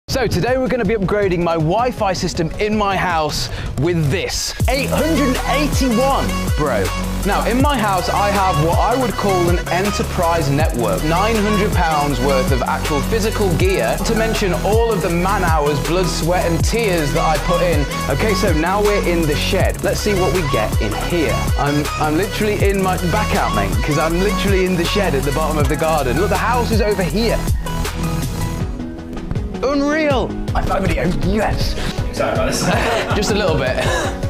So today we're going to be upgrading my Wi-Fi system in my house with this 881, bro. Now in my house I have what I would call an enterprise network, £900 worth of actual physical gear, to mention all of the man hours, blood, sweat and tears that I put in. Okay, so now we're in the shed. Let's see what we get in here. I'm literally in my back out, mate, because I'm literally in the shed at the bottom of the garden. Look, the house is over here. Unreal! High five video, yes! Sorry about this. Just a little bit.